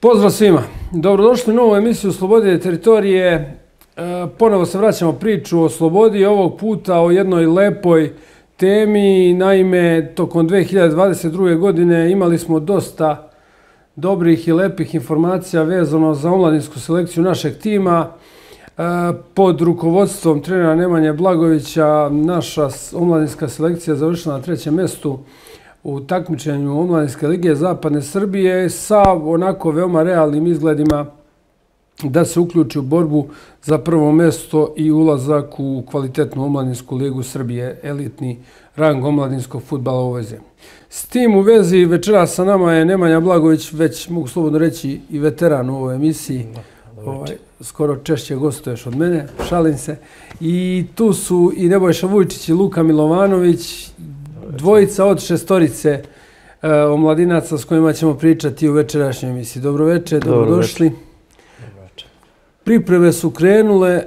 Pozdrav svima. Dobrodošli u novu emisiju Slobode teritorije. Ponovo se vraćamo priču o slobodi, ovog puta o jednoj lepoj temi. Naime, tokom 2022. godine imali smo dosta dobrih i lepih informacija vezano za omladinsku selekciju našeg tima. Pod rukovodstvom trenera Nemanje Blagovića naša omladinska selekcija završila na 3. mjestu u takmičenju Omladinske lige Zapadne Srbije sa onako veoma realnim izgledima da se uključi u borbu za prvo mjesto i ulazak u kvalitetnu Omladinsku ligu Srbije, elitni rang omladinskog fudbala u ovoj zemlji. S tim u vezi večeras sa nama je Nemanja Blagović, već mogu slobodno reći i veteran u ovoj emisiji. Skoro češće gostuješ od mene, šalim se. I tu su i Nebojša Vujčić i Luka Milovanović, dvojica od šestorice omladinaca s kojima ćemo pričati u večerašnjoj emisiji. Dobroveče, dobrodošli. Pripreme su krenule.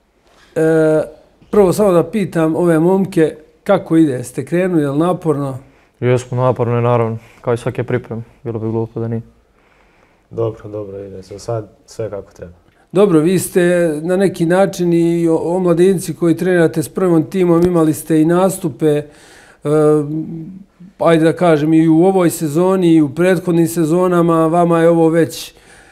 Prvo samo da pitam ove momke kako ide. Ste krenuli, je li naporno? Jesmo naporno, naravno. Kao i svake pripreme. Bilo bi glupo da nije. Dobro ide se. Sad sve kako treba. Dobro, vi ste na neki način i omladinci koji trenirate s prvim timom, imali ste i nastupe, ajde da kažem, i u ovoj sezoni i u prethodnim sezonama. Vama je ovo već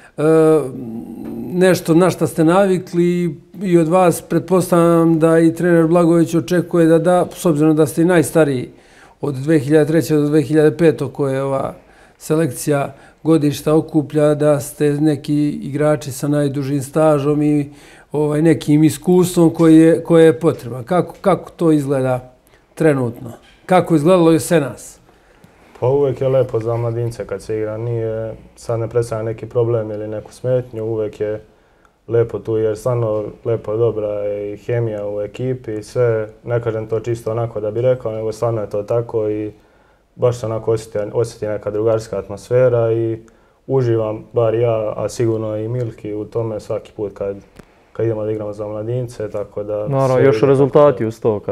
nešto na što ste navikli i od vas pretpostavljam da i trener Blagović očekuje da s obzirom da ste i najstariji od 2003. do 2005. koje je ova selekcija godišta okuplja, da ste neki igrači sa najdužim stažom i nekim iskustvom koje je potreban. Kako to izgleda trenutno? Kako izgledalo je sve nas? Pa uvijek je lepo za mladince kad se igra. Sad ne predstavlja neki problem ili neku smetnju. Uvijek je lepo tu jer stvarno lepo dobra je i hemija u ekipi i sve. Ne kažem to čisto onako da bi rekao, nego stvarno je to tako i baš se onako osjeti neka drugarska atmosfera i uživam, bar ja, a sigurno i Milki u tome svaki put kad idemo da igramo za mladince, tako da... Naravno, još rezultati uz to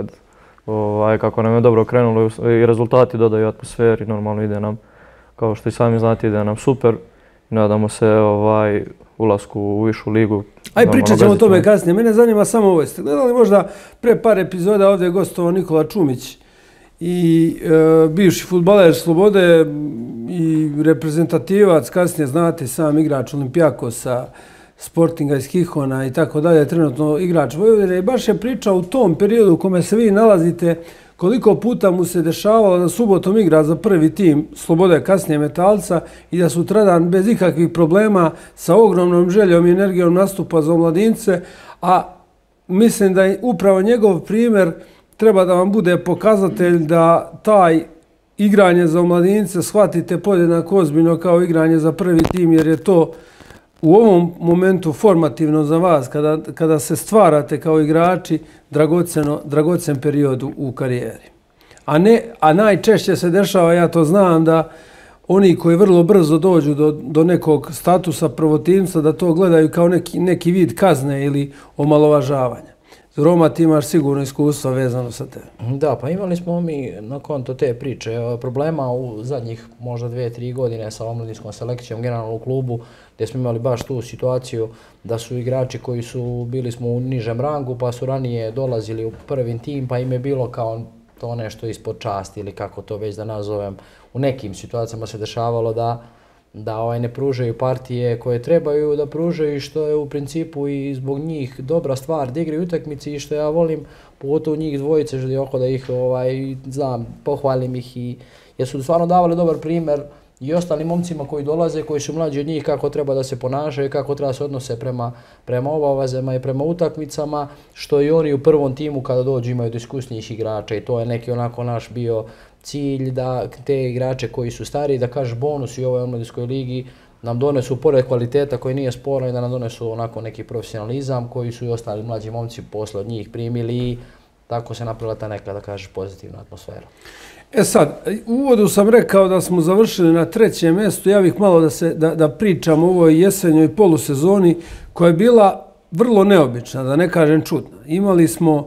kako nam je dobro krenulo i rezultati dodaju atmosferi, normalno ide nam, kao što i sami znate, ide nam super. Nadamo se ulasku u višu ligu. Aj, pričat ćemo o tome kasnije. Mene zanima samo ovo. Ste gledali možda pre par epizoda ovdje je gostovao Nikola Čumić i bivši fudbaler Slobode i reprezentativac, kasnije znate, sam igrač Olimpijakosa, Sportinga iz Hihona i tako dalje, trenutno igrač Vojvodine. I baš je pričao u tom periodu u kome se vi nalazite koliko puta mu se dešavalo da subotom igra za prvi tim Slobode, kasnije Metalca, i da sutradan bez ikakvih problema sa ogromnom željom i energijom nastupa za omladince, a mislim da je upravo njegov primjer treba da vam bude pokazatelj da taj igranje za omladince shvatite podjednako ozbiljno kao igranje za prvi tim, jer je to u ovom momentu formativno za vas, kada se stvarate kao igrači, dragocen period u karijeri. A najčešće se dešava, ja to znam, da oni koji vrlo brzo dođu do nekog statusa prvotimca, da to gledaju kao neki vid kazne ili omalovažavanja. Roma, ti imaš sigurno iskustva vezano sa te. Da, pa imali smo mi na konto te priče problema u zadnjih možda 2-3 godine sa omladinskom selekcijom generalno u klubu, gdje smo imali baš tu situaciju da su igrači koji su bili smo u nižem rangu pa su ranije dolazili u prvi tim, pa im je bilo kao to nešto ispod časti ili kako to već da nazovem. U nekim situacijama se dešavalo da ne pružaju partije koje trebaju da pružaju, što je u principu i zbog njih dobra stvar da igraju utakmici i što ja volim, pogotovo njih dvojice, da ih znam, pohvalim ih jer su stvarno davali dobar primjer i ostalim momcima koji dolaze, koji su mlađi od njih, kako treba da se ponašaju, kako treba se odnose prema obavezama i prema utakmicama, što i oni u prvom timu kada dođu imaju do iskusnijih igrača i to je neki onako naš bio cilj da te igrače koji su stariji, da kažeš bonus i u ovoj omladinskoj ligi, nam donesu pored kvaliteta koji nije sporan i da nam donesu onako neki profesionalizam koji su i ostali mlađi momci posle od njih primili i tako se napravila ta neka, da kažeš, pozitivna atmosfera. Sad, u uvodu sam rekao da smo završili na 3. mjestu. Ja bih malo da pričam o ovoj jesenjoj polusezoni koja je bila vrlo neobična, da ne kažem čudna. Imali smo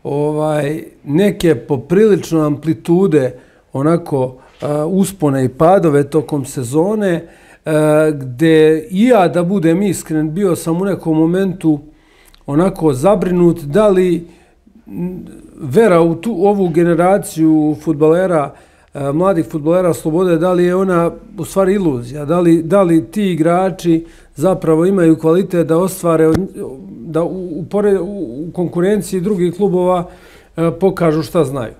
neke poprilično amplitude, onako uspone i padove tokom sezone. gde i ja, da budem iskren, bio sam u nekom momentu onako zabrinut da li vera u ovu generaciju fudbalera, mladih fudbalera Slobode, da li je ona u stvari iluzija, da li ti igrači zapravo imaju kvalitet da ostvare, da u konkurenciji drugih klubova pokažu šta znaju.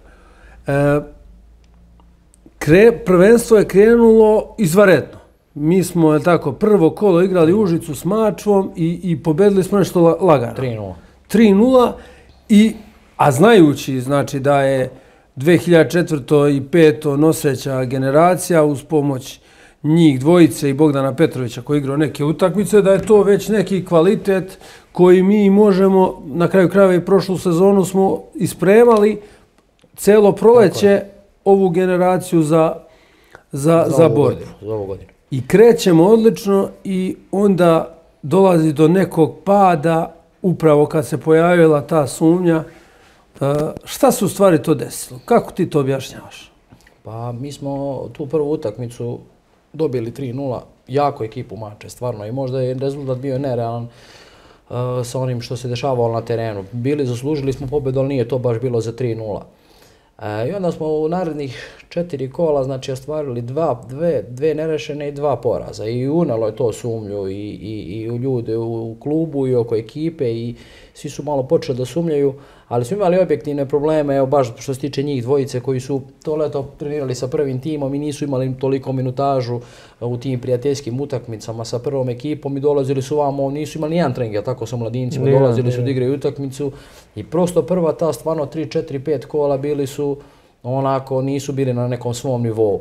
Prvenstvo je krenulo izvanredno. Mi smo tako prvo kolo igrali Užicu s Mačvom i pobedili smo nešto lagano. 3:0. 3:0 a znajući znači da je 2004. i 2005. noseća generacija uz pomoć njih dvojice i Bogdana Petrovića koji igrao neke utakmice, da je to već neki kvalitet koji mi možemo, na kraju krajeva i prošlu sezonu smo ispremali celo proleće ovu generaciju za borbu. Za ovu godinu. I krećemo odlično i onda dolazi do nekog pada upravo kad se pojavila ta sumnja. Šta se u stvari to desilo? Kako ti to objašnjavaš? Pa mi smo tu prvu utakmicu dobili 3:0, jako ekipu Mače, stvarno, i možda je rezultat bio nerealan sa onim što se dešavalo na terenu. Zaslužili smo pobedu, ali nije to baš bilo za 3:0. I onda smo u narednih 4 kola, znači, ostvarili dve nerešene i 2 poraza. I unalo je to sumnju i u ljude u klubu i oko ekipe i svi su malo počeli da sumnjaju, ali smo imali objektivne probleme, evo baš što se tiče njih dvojice koji su to leto trenirali sa prvim timom i nisu imali toliko minutažu u tim prijateljskim utakmicama sa prvom ekipom i dolazili su vamo, nisu imali nijedan trening, tako sa mladincima, dolazili su da igraju utakmicu i prosto prva ta stvarno 3, 4, 5 kola bili su onako, nisu bili na nekom svom nivou.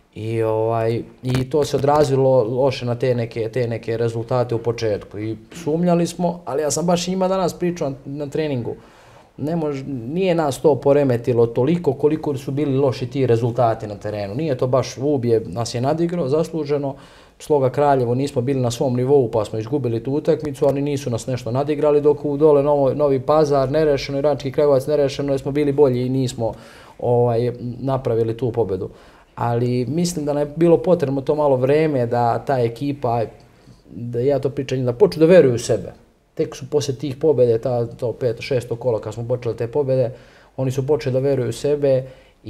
I to se odrazilo loše na te neke rezultate u početku. I sumnjali smo, ali ja sam baš njima danas pričao na treningu. Nije nas to poremetilo toliko koliko su bili loši ti rezultati na terenu. Nije to baš, Ubije nas je nadigrao, zasluženo. Sloga Kraljevo nismo bili na svom nivou pa smo izgubili tu utakmicu, ali nisu nas nešto nadigrali, dok u dole Novi Pazar nerešeno i Rački Kragujevac nerešeno, jer smo bili bolji i nismo napravili tu pobedu. Ali mislim da nam je bilo potrebno to malo vreme da ta ekipa, da ja to pričam, da počnu da veruju u sebe. Tek su poslije tih pobjede, to 5. 6. kolo kad smo počeli te pobjede, oni su počeli da veruju u sebe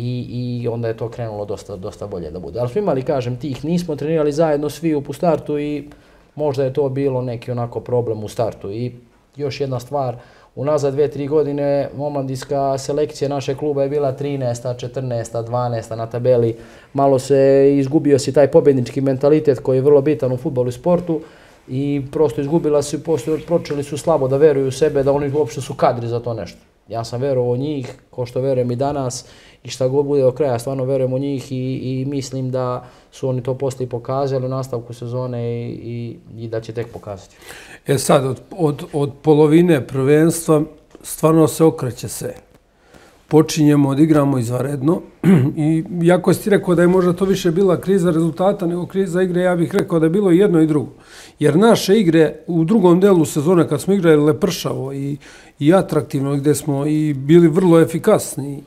i onda je to krenulo dosta bolje da bude. Ali smo imali, kažem, nismo trenirali zajedno svi u startu i možda je to bilo neki onako problem u startu. I još jedna stvar, unazad 2-3 godine omladinska selekcija našeg kluba je bila 13., 14., 12. na tabeli. Malo se izgubio si taj pobjednički mentalitet koji je vrlo bitan u fudbalu i sportu i prosto izgubila se, počeli su slabo da veruju u sebe, da oni uopšte su kadri za to nešto. Ja sam verovao u njih, kao što verujem i danas, i šta god bude do kraja, stvarno verujem u njih i mislim da su oni to poslije pokazali u nastavku sezone i da će tek pokazati. Sad, od polovine prvenstva stvarno se okreće sve. Počinjemo, odigramo izvanredno i jako si ti rekao da je možda to više bila kriza rezultata nego kriza igre, ja bih rekao da je bilo jedno i drugo. Jer naše igre u drugom delu sezone kad smo igrali lepršavo i atraktivno, gdje smo i bili vrlo efikasni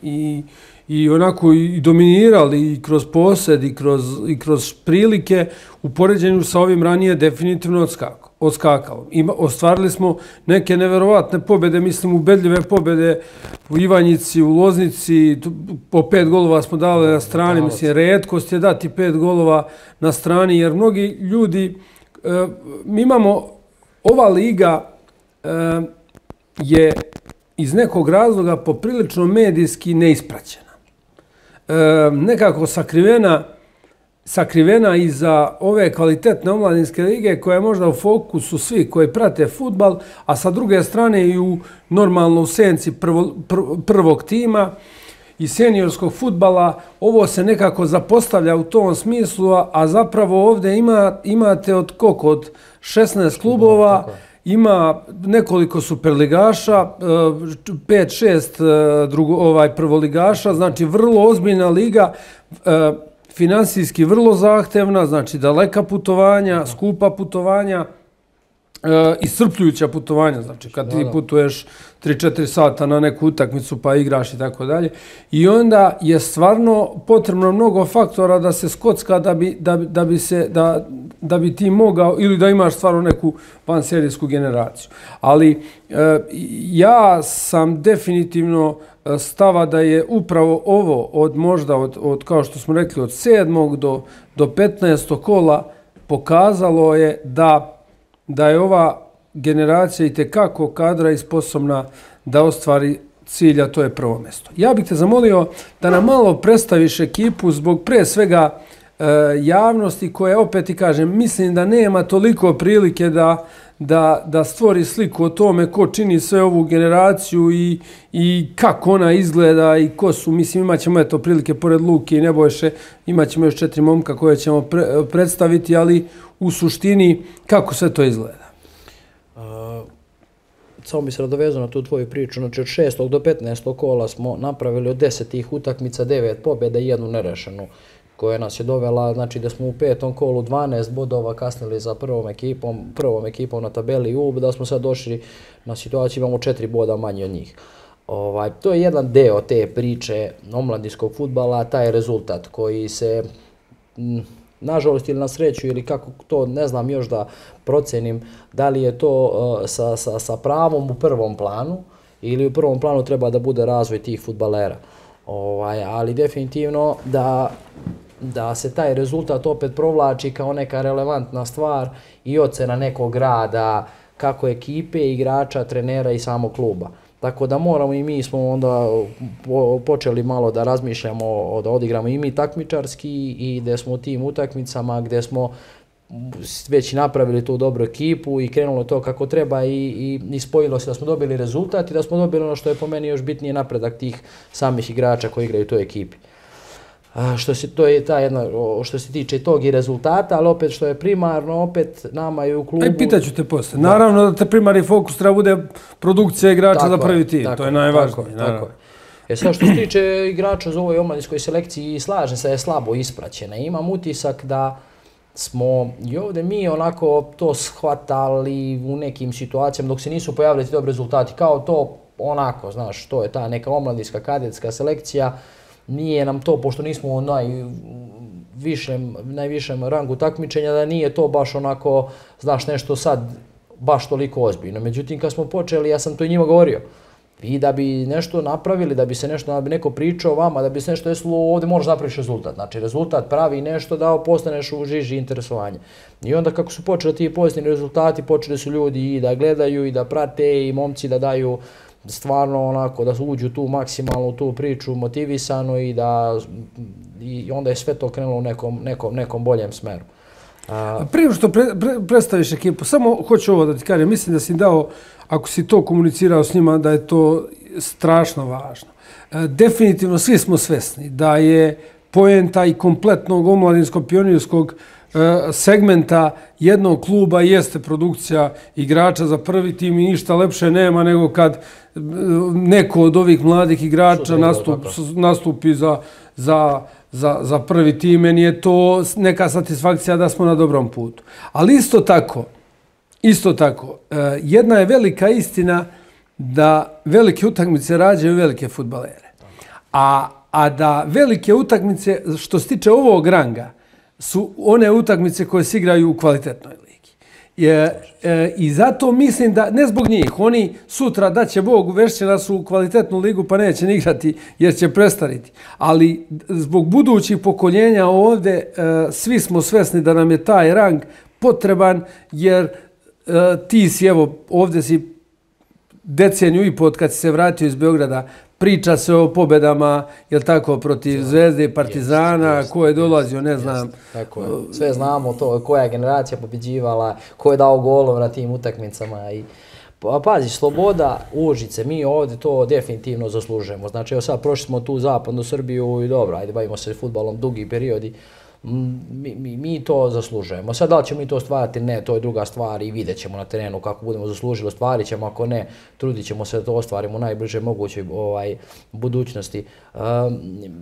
i onako i dominirali i kroz posjed i kroz prilike, u poređenju sa ovim ranije definitivno odskakalo. Ostvarili smo neke neverovatne pobjede, mislim ubedljive pobjede u Ivanjici, u Loznici, po 5 golova smo dali na strani, mislim retkost je dati 5 golova na strani, jer mnogi ljudi, mi imamo, ova liga je iz nekog razloga poprilično medijski neispraćena. Nekako sakrivena iza ove kvalitetne omladinske lige koja je možda u fokusu svi koji prate fudbal, a sa druge strane i normalno u senci prvog tima i seniorskog fudbala, ovo se nekako zapostavlja u tom smislu, a zapravo ovdje imate od 16 klubova, ima nekoliko superligaša, 5-6 prvoligaša, znači vrlo ozbiljna liga, finansijski vrlo zahtevna, znači daleka putovanja, skupa putovanja iscrpljujuća putovanja, znači kad ti putuješ 3-4 sata na neku utakmicu pa igraš i tako dalje. I onda je stvarno potrebno mnogo faktora da se skocka da bi ti mogao ili da imaš stvarno neku vanserijsku generaciju. Ali ja sam definitivno stava da je upravo ovo od možda od kao što smo rekli od 7. do 15. kola pokazalo je da je ova generacija itekako kadra i sposobna da ostvari cilj, a to je prvo mjesto. Ja bih te zamolio da nam malo predstaviš ekipu zbog pre svega javnosti koja, opet i kažem, mislim da nema toliko prilike da stvori sliku o tome ko čini sve ovu generaciju i kako ona izgleda i ko su. Mislim, imat ćemo eto prilike pored Luke i Nebojše, imat ćemo još 4 momka koje ćemo predstaviti, ali u suštini kako sve to izgleda. Samo bi se nadovezao na tu tvoju priču. Znači od 6. do 15. kola smo napravili od 10 tih utakmica 9 pobjeda i 1 nerešenu, koja nas je dovela, znači da smo u 5. kolu 12 bodova kasnili za prvom ekipom na tabeli UB, da smo sad došli na situaciju, imamo 4 boda manje od njih. To je jedan deo te priče omladinskog fudbala, taj rezultat koji se, nažalost ili na sreću ili kako to ne znam još da procenim, da li je to sa pravom u prvom planu ili u prvom planu treba da bude razvoj tih fudbalera. Ali definitivno da se taj rezultat opet provlači kao neka relevantna stvar i ocena nekog rada, kako ekipe, igrača, trenera i samog kluba. Tako da moramo i mi smo onda počeli malo da razmišljamo, da odigramo i mi takmičarski i da smo u tim utakmicama gdje smo već napravili tu dobru ekipu i krenulo to kako treba i spojilo se da smo dobili rezultat i da smo dobili ono što je po meni još bitnije napredak tih samih igrača koji igraju u toj ekipi. Što se tiče tog i rezultata, ali opet što je primarno, opet nama je u klubu... Pitaću te poslije. Naravno da te primarni fokus treba bude produkcija igrača za prvi tim, to je najvažnije. Tako je. Sad što se tiče igrača za ovoj omladinskoj selekciji, slažem se da je slabo ispraćena. Imam utisak da smo i ovdje mi onako to shvatali u nekim situacijama dok se nisu pojavili ti dobri rezultati, kao to onako, znaš, to je ta neka omladinska kadetska selekcija. Nije nam to, pošto nismo u najvišem rangu takmičenja, da nije to baš onako, znaš, nešto sad baš toliko ozbiljno. Međutim, kad smo počeli, ja sam to i njima govorio, vi da bi nešto napravili, da bi neko pričao vama, da bi se nešto desilo, ovdje moraš napraviš rezultat. Znači, rezultat pravi nešto da postaneš u žiži interesovanja. I onda kako su počeli ti pozitivni rezultati, počeli su ljudi i da gledaju i da prate i momci da daju stvarno onako da uđu tu maksimalno u tu priču motivisano i onda je sve to krenulo u nekom boljem smeru. Prije što predstaviš ekipu, samo hoću ovo da ti kažem, mislim da si dao, ako si to komunicirao s njima, da je to strašno važno. Definitivno svi smo svesni da je poenta i kompletnog omladinskog pionirskog segmenta jednog kluba jeste produkcija igrača za prvi tim i ništa lepše nema nego kad neko od ovih mladih igrača nastupi za prvi tim. Meni je to neka satisfakcija da smo na dobrom putu. Ali isto tako, jedna je velika istina da velike utakmice rađaju velike fudbalere. A da velike utakmice, što se tiče ovog ranga, su one utakmice koje se igraju u kvalitetnoj ligi. I zato mislim da, ne zbog njih, oni sutra daće Bog uvešće nas u kvalitetnu ligu pa neće ni igrati jer će prestariti. Ali zbog budućih pokoljenja ovdje svi smo svesni da nam je taj rang potreban jer ti si, evo, ovdje si deceniju i po od kad si se vratio iz Beograda, priča se o pobedama, jel tako, protiv Zvezde i Partizana, ko je dolazio, ne znam. Tako je. Sve znamo to, koja je generacija pobjeđivala, ko je dao golov na tim utakmicama. Pazi, Sloboda, Užice, mi ovdje to definitivno zaslužujemo. Znači, evo sad prošli smo tu zapadnu Srbiju i dobro, ajde, bavimo se fudbalom dugi periodi. Mi to zaslužujemo. Sad da li ćemo mi to ostvariti? Ne, to je druga stvar i vidjet ćemo na terenu kako budemo zaslužili, ostvarit ćemo, ako ne, trudit ćemo se da to ostvarimo u najbliže mogućoj budućnosti.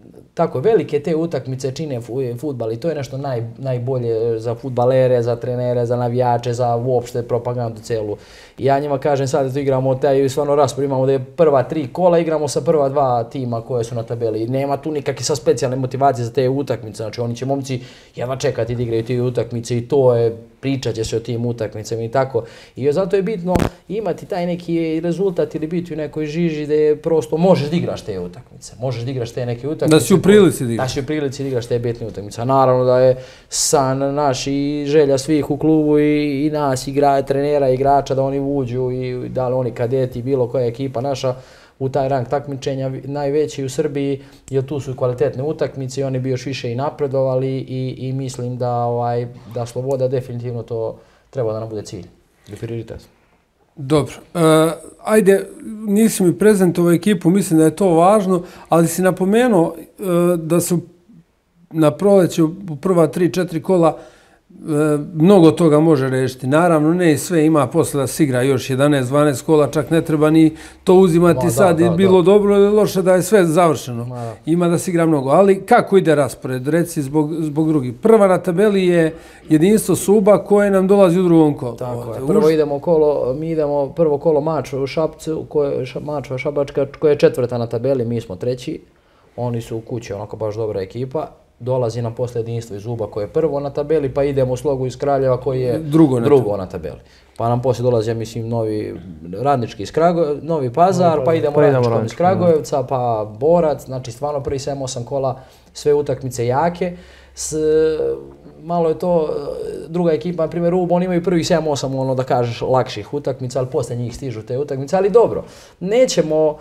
tako velike te utakmice čine fudbal i to je nešto najbolje za fudbalere, za trenere, za navijače, za uopšte propagandu celu. I ja njima kažem sad da igramo taj stvarno raspored, imamo da je prva 3 kola, igramo sa prva 2 tima koje su na tabeli i nema tu nikakve sa specijalne motivacije za te utakmice, znači oni će momci jedva čekati da igraju te utakmice i to je, pričat će se o tim utakmicama i tako. I zato je bitno imati taj neki rezultat ili biti u nekoj žiži da prosto možeš da igraš te utakmice, možeš da igraš te neke utakmice. Da si u prilici da igraš. Da si u prilici da igraš te bitne utakmice. A naravno da je san naš i želja svih u klubu i nas, trenera, igrača, da oni uđu i da li oni kadeti, bilo koja ekipa naša u taj rang takmičenja najveći u Srbiji, jer tu su kvalitetne utakmice i oni bi još više i napredovali i mislim da Sloboda definitivno to treba da nam bude cilj i prioritet. Dobro. Ajde, nisi mi prezentovao ekipu, mislim da je to važno, ali si napomenuo da su na proleću u prva 3-4 kola mnogo toga može rešiti. Naravno, ne i sve, ima posle da se igra još 11-12 kola, čak ne treba ni to uzimati sad i bilo dobro ili loše da je sve završeno. Ima da se igra mnogo. Ali kako ide raspored? Reci zbog drugih. Prva na tabeli je Jedinstvo Suba koje nam dolazi u drugom kolu. Tako je. Prvo idemo prvo kolo mač u Šapcu, Mačva Šabačka koja je 4. na tabeli, mi smo 3. Oni su u kući, onako baš dobra ekipa. Dolazi nam posle Jedinstvo iz Uba koje je prvo na tabeli, pa idemo u Slogu iz Kraljeva koji je drugo na tabeli. Pa nam posle dolazi, ja mislim, Radnički iz Novi Pazar, pa idemo Radničkom iz Kragujevca, pa Borac, znači stvarno prvi 7-8 kola, sve utakmice jake. Malo je to, druga ekipa, na primjer Ub, oni imaju prvih 7-8, ono da kažeš, lakših utakmica, ali posle njih stižu te utakmice, ali dobro, nećemo...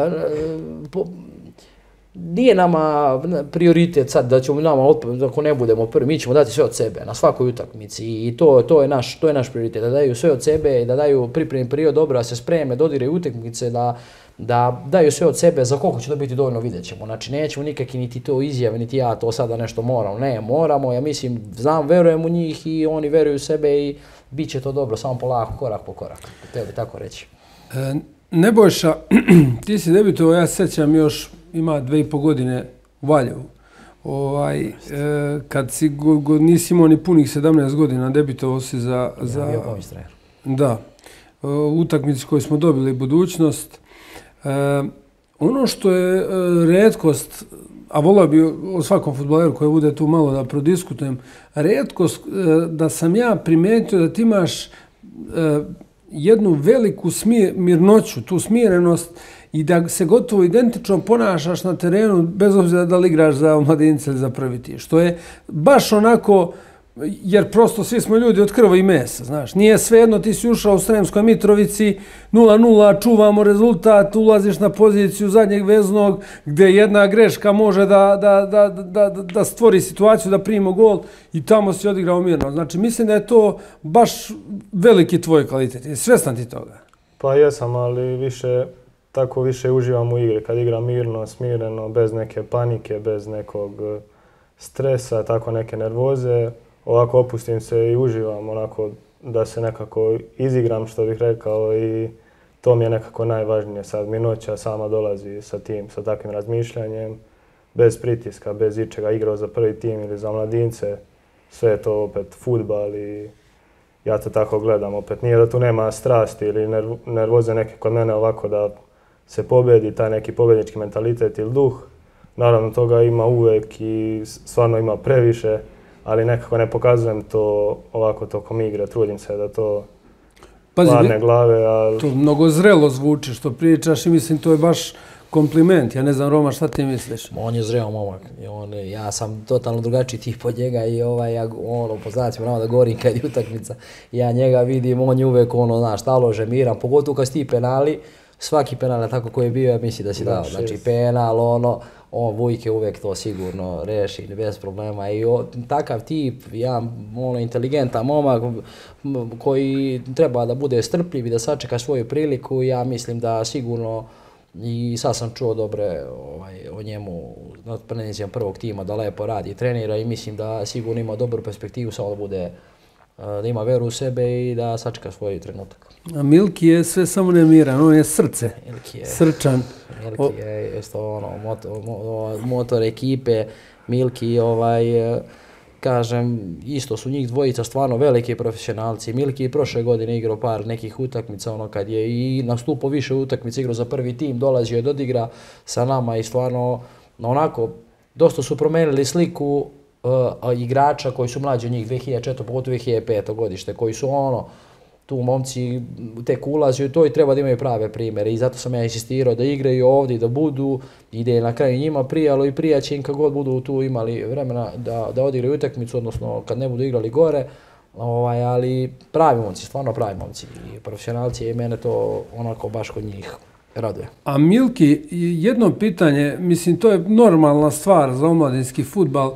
Nije nama prioritet sad da ćemo nama, ako ne budemo prvi, mi ćemo dati sve od sebe na svakoj utakmici i to je naš prioritet, da daju sve od sebe i da daju pripremni period dobro, da se spreme, dodiraju utakmice, da daju sve od sebe, za koliko će to biti dovoljno vidjet ćemo. Znači nećemo nikakvi niti to izjave, niti ja to sada nešto moram, ne moramo, ja mislim, verujem u njih i oni veruju u sebe i bit će to dobro, samo polako, korak po korak, tebi tako reći. Nebojša, ti si debitovao, ja se sjećam još, ima 2,5 godine u Valjevu. Kad nisi imao ni punih 17 godina, debitovao si za... Ja bio pomoć trener. Da. Utakmici koju smo dobili budućnost. Ono što je retkost, a volao bi o svakom fudbaleru koji bude tu malo da prodiskutujem, retkost da sam ja primetio da ti imaš jednu veliku mirnoću, tu smirenost i da se gotovo identično ponašaš na terenu bez obzira da li igraš za omladince ili za prvi tim. Što je baš onako, jer prosto svi smo ljudi od krva i mesa, znaš. Nije svejedno, ti si ušao u Sremskoj Mitrovici, 0-0, čuvamo rezultat, ulaziš na poziciju zadnjeg veznog gdje jedna greška može da stvori situaciju, da primo gol i tamo si odigrao mirno. Znači, mislim da je to baš veliki tvoj kvalitet. Je svjestan ti toga? Pa jesam, ali tako više uživam u igri. Kad igram mirno, smireno, bez neke panike, bez nekog stresa, tako neke nervoze. Ovako opustim se i uživam onako da se nekako izigram, što bih rekao, i to mi je nekako najvažnije. Sad mirnoća sama dolazi sa takvim razmišljanjem, bez pritiska, bez ičega, igrao za prvi tim ili za mladince. Sve je to opet fudbal i ja to tako gledam. Opet nije da tu nema strasti ili nervoze neke kod mene ovako da se pobjedi, taj neki pobjednički mentalitet ili duh. Naravno toga ima uvek i stvarno ima previše, ali nekako ne pokazujem to ovako tokom igre, trudim se da to hladne glave. To mnogo zrelo zvuči što pričaš i mislim to je baš kompliment. Ja ne znam, Roma, šta ti misliš? On je zreo momak. Ja sam totalno drugačiji tip od njega i ja po znacima navoda govorim kad je utakmica. Ja njega vidim, on je uvek talože, miran, pogotovo kad su ti penali. Svaki penal tako koji je bio, ja mislim da si dao. Znači penal, on Vujke uvek to sigurno reši bez problema. I takav tip, inteligentan momak koji treba da bude strpljiv i da sačeka svoju priliku, ja mislim da sigurno, i sad sam čuo dobre o njemu na prvog tima, da lepo radi i trenira i mislim da sigurno ima dobru perspektivu, samo da bude da ima veru u sebe i da sačeka svoj trenutak. A Milki je sve samo ne miran, on je srce, srčan. Milki je isto motor ekipe, Milki kažem, isto su njih dvojica stvarno veliki profesionalci. Milki je prošle godine igrao par nekih utakmica, kad je i nastupao više utakmica, igrao za prvi tim, dolazio je da odigra sa nama i stvarno onako, dosta su promenili sliku igrača koji su mlađi od njih 2004. pogotovo 2005. godište, koji su tu momci tek ulaze u to i treba da imaju prave primjere i zato sam ja insistirao da igraju ovdje, da budu i da je na kraju njima prijalo i prijaće im kad god budu tu imali vremena da odigraju utakmicu, odnosno kad ne budu igrali gore, ali pravi momci, stvarno pravi momci i profesionalci i mene to onako baš kod njih raduje. A Milki, jedno pitanje, mislim to je normalna stvar za omladinski fudbal,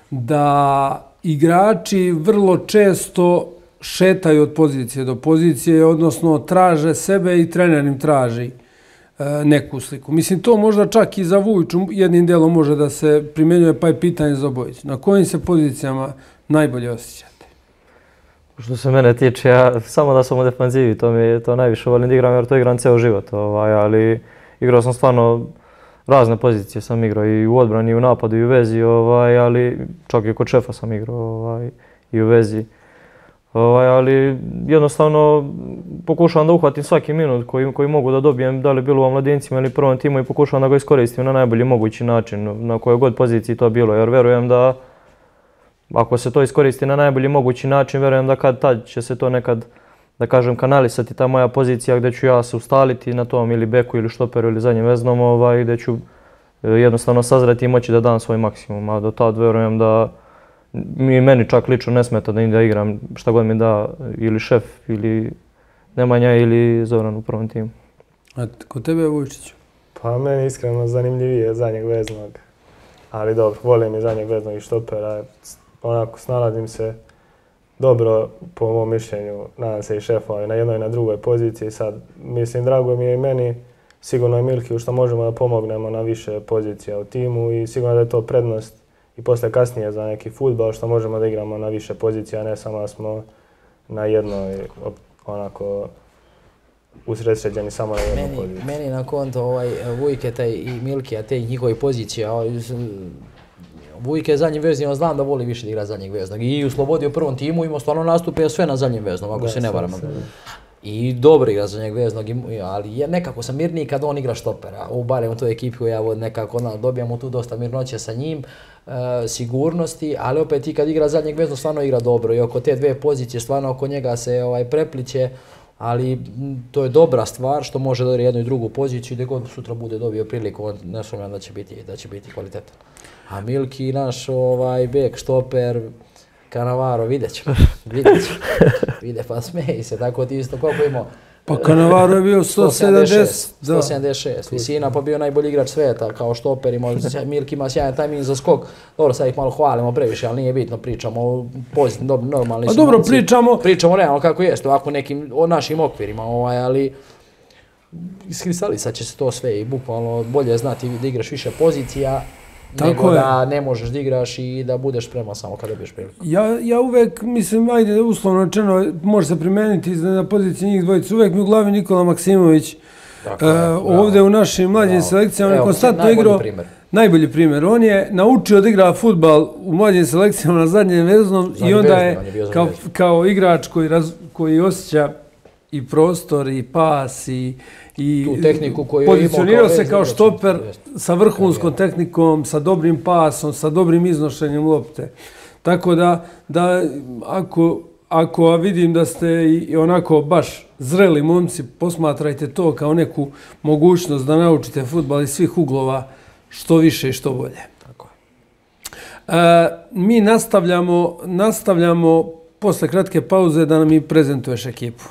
da igrači vrlo često šetaju od pozicije do pozicije, odnosno traže sebe i trener im traži neku sliku. Mislim, to možda čak i za Vujiću jednim delom može da se primjenjuje, pa je pitanje za obojicu. Na kojim se pozicijama najbolje osjećate? Što se mene tiče, ja samo da sam u defanzivi, to najviše volim da igram jer to igram ceo život, ali igrao sam stvarno razne pozicije sam igrao i u odbrani, i u napadu, i u vezi, ali čak i kod šefa sam igrao i u vezi. Ali jednostavno pokušavam da uhvatim svaki minut koji mogu da dobijem, da li bilo u omladincima ili prvom timu i pokušavam da ga iskoristim na najbolji mogući način, na kojoj god poziciji to bilo, jer verujem da ako se to iskoristi na najbolji mogući način, verujem da tad će se to nekad, da kažem, kanalisati ta moja pozicija gdje ću ja se ustaliti na tom ili beku ili štoperu ili zadnjem veznom, gdje ću jednostavno sazreti i moći da dam svoj maksimum, a do tad verujem da meni čak lično ne smeta da igram šta god mi da ili šef ili Nemanja ili Zoran u prvom timu. A kod tebe, Vujčiću? Pa meni iskreno zanimljivije zadnjeg veznog, ali dobro, volim i zadnjeg veznog i štopera, onako snalazim se dobro po mom mišljenju, nadam se i šefova na jednoj i na drugoj poziciji. Sad, mislim, drago mi je i meni, sigurno je Milkiju što možemo da pomognemo na više pozicija u timu i sigurno da je to prednost i posle kasnije za neki fudbal što možemo da igramo na više pozicija, ne samo da smo na jednoj onako usredsređeni samo na jednu poziciju. Meni na konto Vujketa i Milkija, te njihove pozicije, Vujke je zadnji vezni, on znam da voli više da igra zadnjeg veznog i u Slobodi u prvom timu imao stvarno nastupe sve na zadnjem veznom, ako se ne varam. I dobro igra zadnjeg veznog, ali nekako sam mirniji kad on igra štopera, barem u toj ekipi koju ja nekako dobijamo tu dosta mirnoće sa njim, sigurnosti, ali opet i kad igra zadnjeg veznog stvarno igra dobro i oko te dve pozicije stvarno oko njega se prepliće, ali to je dobra stvar što može da odigra jednu i drugu poziciju i gdje god sutra bude dobio priliku, ne sumnjam da će biti kvalitetan. A Milki, naš bek, štoper, Cannavaro, vidjet ćemo. Vide pa smeji se, tako ti isto koliko imao. Pa Cannavaro je bio 176, visina pa bio najbolji igrač sveta kao štoper, Milki ima sjajan tajming za skok. Dobro, sad ih malo hvalimo previše, ali nije bitno, pričamo pozitivno, normalni su. A dobro, pričamo realno kako jeste, ovako nekim našim okvirima, ali iskristalisat će se to sve i bukvalno bolje znati da igraš više pozicija, nego da ne možeš da igraš i da budeš spreman samo kada dobiješ priliku. Ja uvek, mislim, ajde, uslovno rečeno, može se primeniti na poziciji njih dvojica, uvek mi u glavi Nikola Maksimović, ovdje u našim mlađim selekcijama, on je konstantno igrao. Najbolji primjer. On je naučio da igra fudbal u mlađim selekcijama na zadnjem veznom i onda je kao igrač koji osjeća i prostor i pas i pozicionirao se kao štoper sa vrhunskom tehnikom, sa dobrim pasom, sa dobrim iznošenjem lopte. Tako da ako vidim da ste i onako baš zreli momci, posmatrajte to kao neku mogućnost da naučite fudbal iz svih uglova što više i što bolje. Mi nastavljamo posle kratke pauze da nam i prezentuješ ekipu.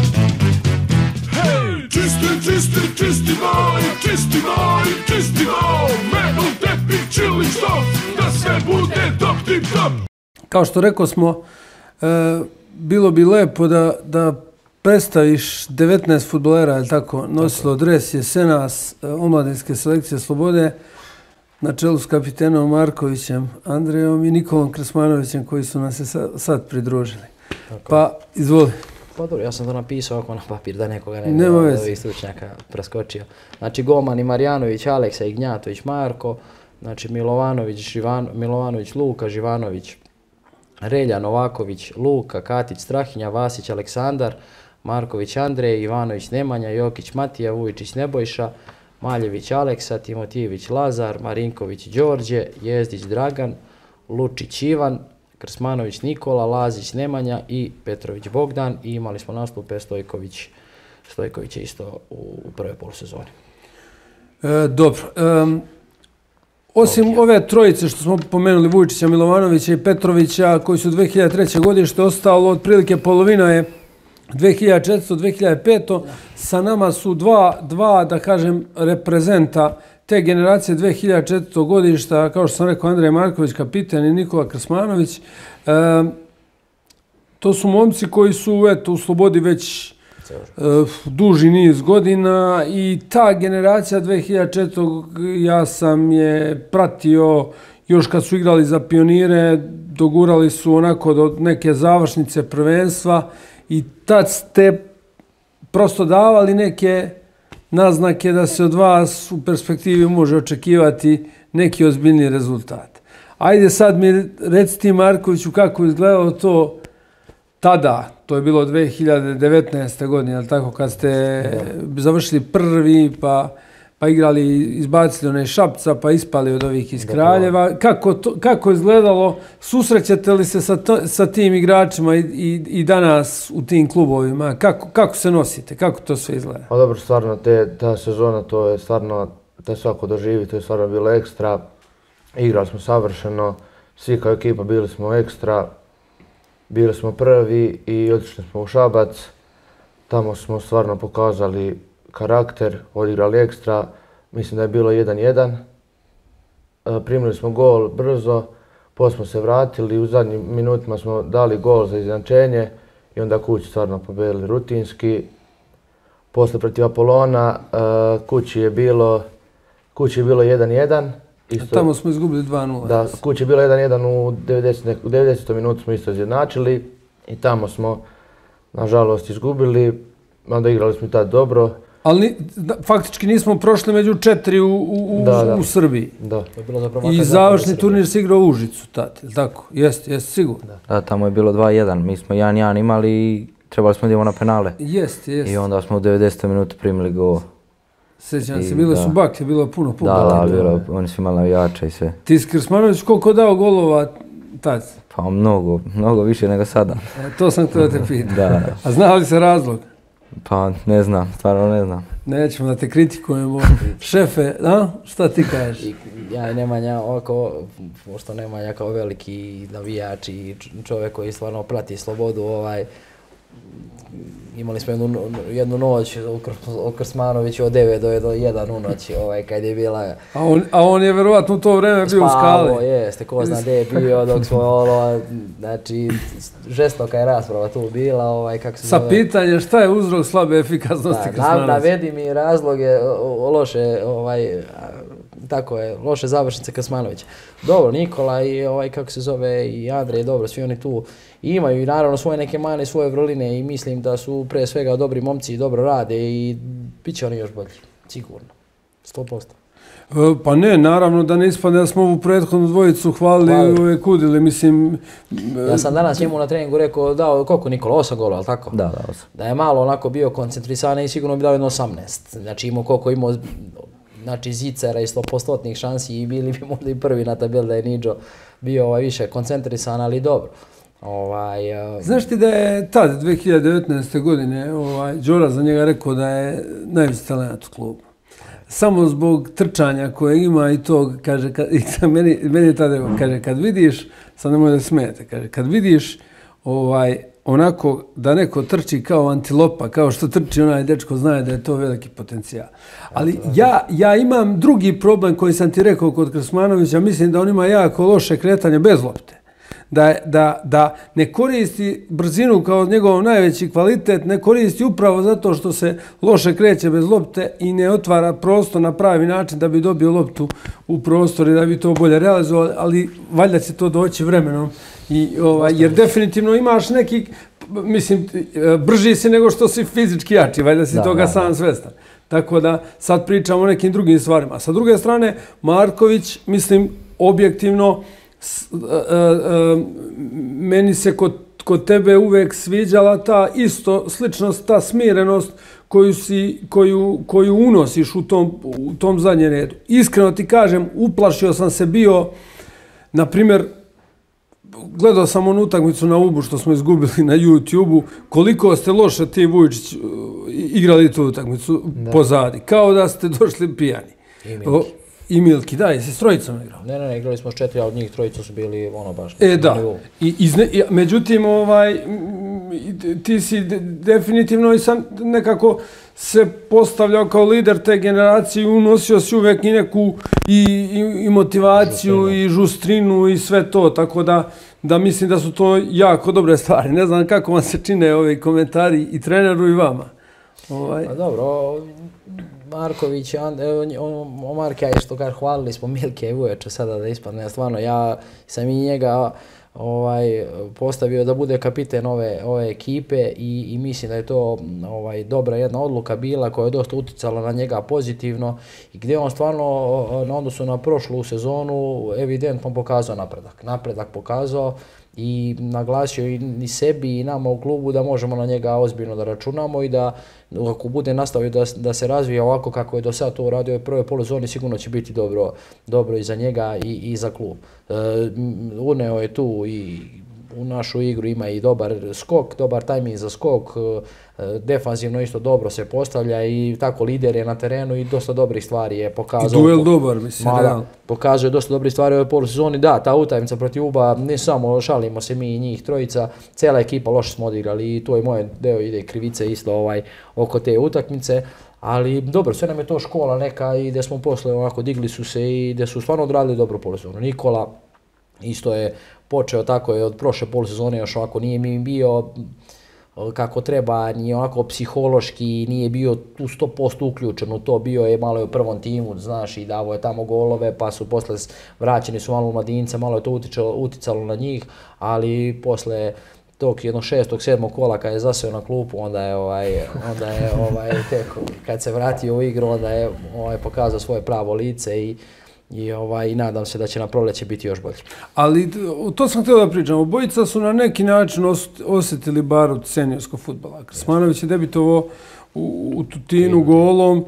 Čisti moj, metal tepih, chili štof, da sve bude top tip top. Kao što rekao smo, bilo bi lepo da predstaviš 19 fudbalera, je tako, nosilo dres jesenas omladinske selekcije Slobode na čelu s kapitenom Markovićem Andrejom i Nikolom Krsmanovićem koji su nam se sad pridružili. Pa, izvoli. Pa dobro, ja sam to napisao ovako na papir da nekoga ne Nema bi od veze. ovih stručnjaka preskočio. Znači Goman i Marjanović, Aleksa, Ignjatović, Marko, znači Milovanović, Luka, Živanović, Relja, Novaković, Luka, Katić, Strahinja, Vasić, Aleksandar, Marković, Andrej, Ivanović, Nemanja, Jokić, Matija, Vujičić, Nebojša, Maljević, Aleksa, Timotijević, Lazar, Marinković, Đorđe, Jezdić, Dragan, Lučić, Ivan, Krsmanović, Nikola, Lazić, Nemanja i Petrović, Bogdan. I imali smo nastupe Stojković je isto u prvoj polusezoni. Dobro. Osim ove trojice što smo pomenuli, Vujičića, Milovanovića i Petrovića, koji su 2003. godište, ostalo otprilike polovina je 2004-2005. Sa nama su dva, da kažem, reprezenta te generacije 2004. godišta, kao što sam rekao, Andrej Marković, kapiten, i Nikola Krsmanović. To su momci koji su u Slobodi već duži niz godina i ta generacija 2004. ja sam je pratio još kad su igrali za Pionire, dogurali su onako do neke završnice prvenstva i tad ste prosto davali neke naznake da se od vas u perspektivi može očekivati neki ozbiljni rezultat. Ajde sad mi reci ti, Markoviću, kako izgledalo to tada, to je bilo 2019. godine, ali tako, kad ste završili prvi, pa igrali, izbacili onaj Šapca, pa ispali od ovih iz Kraljeva. Kako je izgledalo? Susrećete li se sa tim igračima i danas u tim klubovima? Kako se nosite? Kako to sve izgleda? Pa dobro, stvarno, ta sezona, to je stvarno, da svako doživi, to je stvarno bilo ekstra. Igrali smo savršeno, svi kao ekipa bili smo ekstra. Bili smo prvi i otišli smo u Šabac. Tamo smo stvarno pokazali karakter, odigrali ekstra. Mislim da je bilo 1-1. Primili smo gol brzo, poslije smo se vratili, u zadnjim minutima smo dali gol za izjednačenje i onda kući stvarno pobedili rutinski. Poslije protiv Apolona kući je bilo 1-1. Tamo smo izgubili 2-0. Da, kući je bilo 1-1 u 90. minutu smo isto izjednačili i tamo smo, nažalost, izgubili. Onda igrali smo i tad dobro. Ali faktički nismo prošli među 4 u Srbiji. Da. I završni turnir se igrao u Užicu tad, je li tako? Jeste sigurno. Da, tamo je bilo 2-1. Mi smo 1-1 imali i trebali smo da idemo na penale. Jeste. I onda smo u 90. minutu primili gol. Sjećam se, bile su baklje, bilo je puno. Da, oni su imali navijača i sve. Ti si Krsmanović koliko dao golova tad? Pa mnogo više nego sada. To sam htio da te pitam. Da. A zna li se razlog? Pa ne znam, stvarno ne znam. Nećemo da te kritikujemo. Šefe, šta ti kažeš? Ja i Nemanja ovako, pošto Nemanja kao veliki navijač i čovjek koji stvarno prati Slobodu, imali smo jednu noć u Krsmanoviću od 9 do 1 u noć, kad je bila... A on je verovatno u to vreme bio u skali. Spavo, jeste, ko zna gdje je bio dok smo, znači, žestoka je rasprava tu bila, kako se zove... Sa pitanje šta je uzrok slabe efikasnosti Krsmanovića? Navedi mi razloge loše, tako je, loše završnice Krsmanovića. Dobro, Nikola i kako se zove, i Andrej, dobro, svi oni tu imaju i naravno svoje neke mane, svoje vrline i mislim da su pre svega dobri momci i dobro rade i bit će oni još bolji, sigurno, 100%. Pa ne, naravno da ne ispadne da smo ovu prethodnu dvojicu hvalili i uvijek kudili, mislim... Ja sam danas njemu na treningu rekao, dao koliko Nikola, 8 gola, ali tako? Da, 8. Da je malo onako bio koncentrisan i sigurno bi dao jedno 18. Znači imao koliko imao, znači zicera i 100% šansi i bili bi možda i prvi na tabeli da je Niđo bio više koncentrisan, ali dobro. Znaš ti da je tad, 2019. godine, Đora za njega rekao da je najveći talent u klubu. Samo zbog trčanja koje ima i to, kaže, meni je tada rekao, kaže, kad vidiš, sad nemoj da smijete, kaže, kad vidiš onako da neko trči kao antilopa, kao što trči onaj dečko, zna da je to veliki potencijal. Ali ja imam drugi problem koji sam ti rekao kod Krsmanovića, mislim da on ima jako loše kretanje bez lopte. Da ne koristi brzinu kao njegov najveći kvalitet, ne koristi upravo zato što se loše kreće bez lopte i ne otvara prostor na pravi način da bi dobio loptu u prostor i da bi to bolje realizovao, ali valjda će to doći vremenom Jer definitivno imaš neki, mislim, brži si nego što si fizički jači, valjda si toga sam svestan. Tako da sad pričamo o nekim drugim stvarima. Sa druge strane, Marković, mislim, objektivno, meni se kod tebe uvek sviđala ta isto sličnost, ta smirenost koju unosiš u tom zadnjem redu. Iskreno ti kažem, uplašio sam se bio, na primjer, gledao sam onu utakmicu na Ubu što smo izgubili na YouTube-u, koliko ste loše ti Vujičić igrali tu utakmicu pozadi, kao da ste došli pijani. I Milki, da, jesi s trojicom igrao? Ne, igrali smo s 4, a od njih trojica su bili ono baš. Da, međutim, ti si definitivno i sam nekako se postavljao kao lider te generacije i unosio si uvek i neku i motivaciju i žustrinu i sve to, tako da mislim da su to jako dobre stvari. Ne znam kako vam se čine ovi komentari i treneru i vama. Pa dobro, Marković, Marka je što kaže, hvalili smo Milke i Vuječe sada da ispadne. Stvarno, ja sam i njega postavio da bude kapiten ove ekipe i mislim da je to dobra jedna odluka bila koja je dosta uticala na njega pozitivno i gdje on stvarno na odnosu na prošlu sezonu evidentno pokazao napredak pokazao i naglasio i sebi i nama u klubu da možemo na njega ozbiljno da računamo i da ako bude nastavio da se razvija ovako kako je do sada to uradio u prvoj poluzoni, sigurno će biti dobro i za njega i za klub. Uneo je tu i u našu igru, ima i dobar skok, dobar tajming za skok, defanzivno isto dobro se postavlja i tako lider je na terenu i dosta dobrih stvari je pokazao. I duel dobar, mislim. Pokazuje dosta dobrih stvari u ovoj polusezoni. Da, ta utakmica protiv Uba, ne samo šalimo se mi i njih trojica, cijela ekipa loše smo odigrali i to je moj deo ide krivice isto oko te utakmice. Ali dobro, sve nam je to škola neka i gdje smo posle onako digli su se i gdje su stvarno odradili dobro polusezonu. Nikola isto je počeo tako je od prošle polusezone još ovako nije mi bio kako treba, nije onako psihološki, nije bio u 100% uključen u to, bio je malo u prvom timu, znaš, i davo je tamo golove, pa su posle vraćeni su malo u mladince, malo je to uticalo na njih, ali posle tog jednog 6. 7. kola kad je zaseo na klupu, onda je tek kad se vratio u igru, onda je pokazao svoje pravo lice i nadam se da će na proleće biti još bolje. Ali to sam htio da pričam. Obojica su na neki način osjetili barut seniorskog fudbala. Krsmanović je debitovao u Tutinu golom.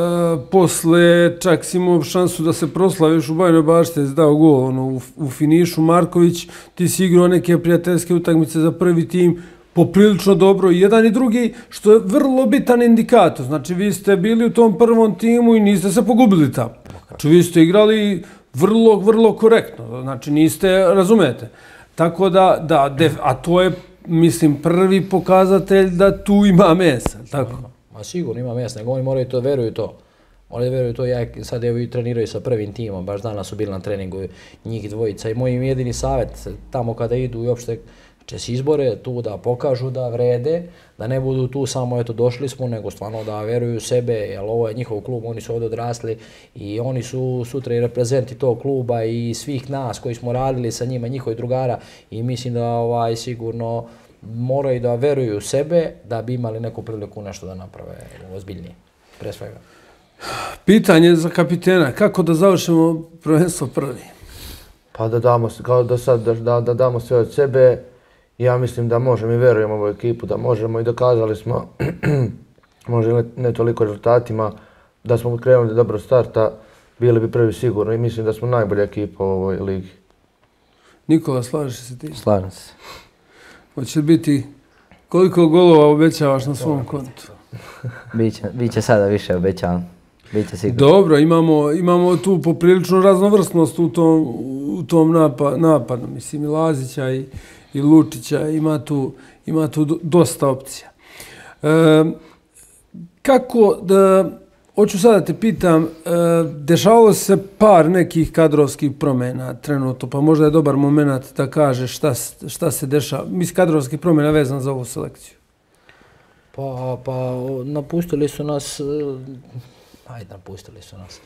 Posle čak si imao šansu da se proslaviš u Bajnoj Bašti, da dao gol u finišu. Marković, ti si igrao neke prijateljske utakmice za prvi tim, poprilično dobro i jedan i drugi, što je vrlo bitan indikator. Znači, vi ste bili u tom prvom timu i niste se pogubili tamo. Znači, vi ste igrali vrlo korektno. Znači, niste, razumete. Tako da, a to je, mislim, prvi pokazatelj da tu ima mesa, tako? Ma sigurno ima mesa, nego oni moraju to, veruju to. Oni veruju to, ja sad evo i treniraju sa prvim timom, baš danas su bili na treningu njih dvojica i moj im jedini savjet tamo kada idu i uopšte će se izbore tu da pokažu da vrede, da ne budu tu samo eto došli smo, nego stvarno da veruju u sebe, jer ovo je njihov klub, oni su ovdje odrasli i oni su sutra i reprezenti tog kluba i svih nas koji smo radili sa njima, njihovih drugara i mislim da sigurno moraju da veruju u sebe da bi imali neku priliku nešto da naprave ozbiljnije, pre svega. Pitanje za kapitena, kako da završimo prvenstvo prvi? Pa da damo, kao do sad, da damo sve od sebe. Ja mislim da možemo i verujemo u ovu ekipu, da možemo i dokazali smo, možda ne toliko rezultatima, da smo krenuli dobro starta, bili bi prvi sigurno i mislim da smo najbolja ekipa u ovoj ligi. Nikola, slažeš se ti? Slažem se. Hoće biti, koliko golova obećavaš na svom kontu? Biće sada više obećavam. Biće sigurno. Dobro, imamo tu popriličnu raznovrsnost u tom napadu. Mislim, i Lazića i Lučića, ima tu dosta opcija. Kako da, hoću sada te pitam, dešavalo se par nekih kadrovskih promjena trenutno, pa možda je dobar moment da kažeš šta se dešava. Mislim, kadrovskih promjena vezan za ovu selekciju. Pa napustili su nas, napustili su nas.